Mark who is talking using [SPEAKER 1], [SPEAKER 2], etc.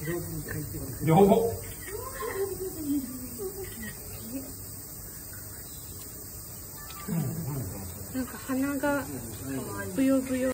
[SPEAKER 1] 両方。
[SPEAKER 2] なんか鼻がブヨブヨ。